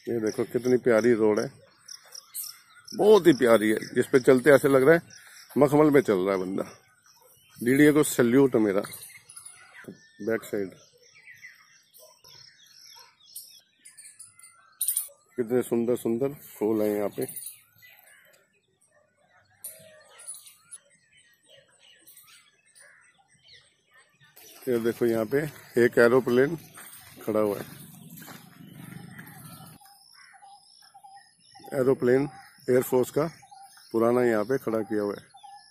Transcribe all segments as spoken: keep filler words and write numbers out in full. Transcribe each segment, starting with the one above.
ये देखो कितनी प्यारी रोड है, बहुत ही प्यारी है। जिस पे चलते ऐसे लग रहा है मखमल में चल रहा है बंदा। डीडीए को सैल्यूट है मेरा। बैक साइड कितने सुंदर सुंदर फूल हैं यहाँ पे। ये देखो यहाँ पे एक एरोप्लेन खड़ा हुआ है। एरोप्लेन एयरफोर्स का पुराना यहाँ पे खड़ा किया हुआ है।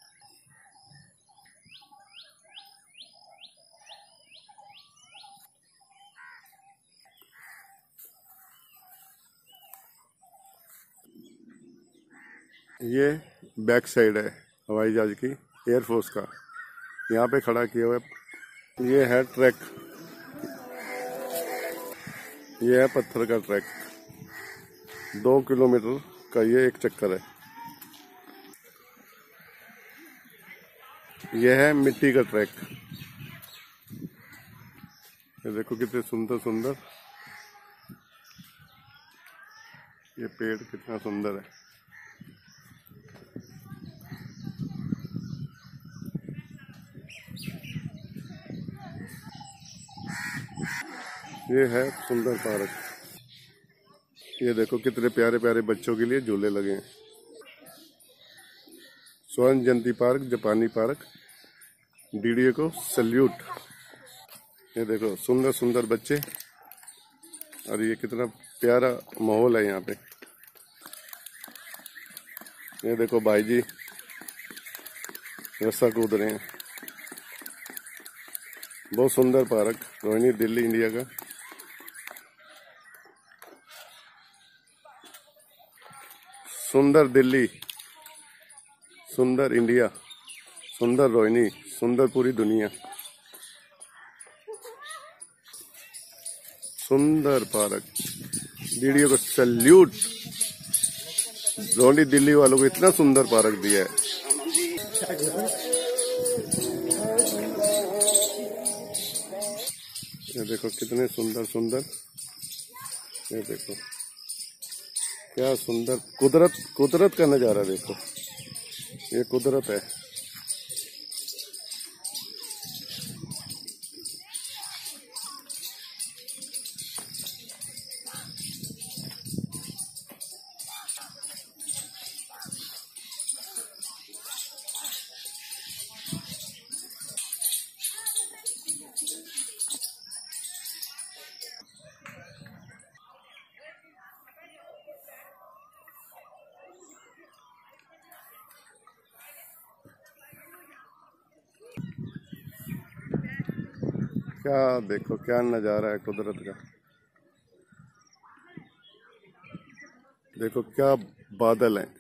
ये बैक साइड है हवाई जहाज की, एयरफोर्स का, यहाँ पे खड़ा किया हुआ है। ये है ट्रैक, ये है पत्थर का ट्रैक। दो किलोमीटर का ये एक चक्कर है। यह है मिट्टी का ट्रैक। ये देखो कितने सुंदर सुंदर ये पेड़, कितना सुंदर है। ये है सुंदर पार्क। ये देखो कितने प्यारे प्यारे बच्चों के लिए झूले लगे हैं। Swarn Jayanti park, Japani park, DDA को सैल्यूट। ये देखो सुंदर सुंदर बच्चे, और ये कितना प्यारा माहौल है यहाँ पे। ये देखो भाई जी रस्सा कूद रहे हैं। बहुत सुंदर पार्क, रोहिणी, दिल्ली, इंडिया का। सुंदर दिल्ली, सुंदर इंडिया, सुंदर रोहिणी, सुंदर पूरी दुनिया। सुंदर पार्क, डीडीए को सैल्यूट। रोहिणी दिल्ली वालों को इतना सुंदर पार्क दिया है। ये देखो कितने सुंदर सुंदर, ये देखो क्या सुंदर कुदरत, कुदरत का नजारा देखो। ये कुदरत है। क्या देखो क्या नजारा है कुदरत का। देखो क्या बादल हैं।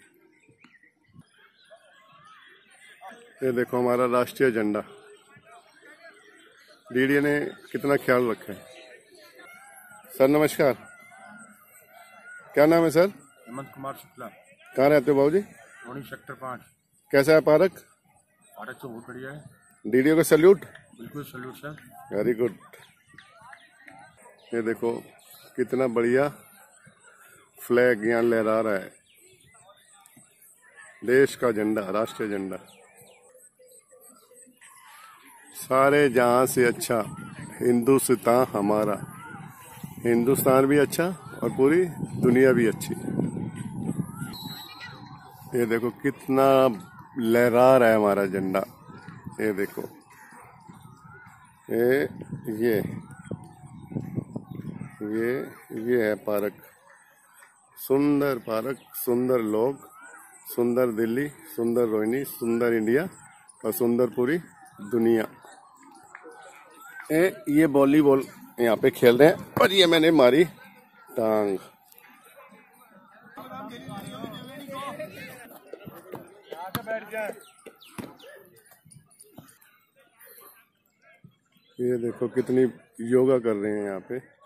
ये देखो हमारा राष्ट्रीय झंडा। डीडीए ने कितना ख्याल रखा है। सर नमस्कार, क्या नाम है सर? हेमंत कुमार शुक्ला। कहाँ रहते हो बाबूजी? रोहिणी सेक्टर पाँच। कैसा है पार्क? पार्क तो बहुत बढ़िया है। डीडीए को सैल्यूट। बिल्कुल सैल्यूट सर। Very good. ये देखो कितना बढ़िया फ्लैग यहाँ लहरा रहा है, देश का झंडा, राष्ट्रीय झंडा। सारे जहां से अच्छा हिंदुस्तान हमारा, हिंदुस्तान भी अच्छा और पूरी दुनिया भी अच्छी। ये देखो कितना लहरा रहा है हमारा झंडा। ये देखो ये ये ये ये है पार्क। सुंदर पार्क, सुंदर लोग, सुंदर दिल्ली, सुंदर रोहिणी, सुंदर इंडिया और सुंदर पूरी दुनिया। ए, ये वॉलीबॉल यहाँ पे खेल रहे हैं और ये मैंने मारी टांग। ये देखो कितनी योगा कर रहे हैं यहाँ पे।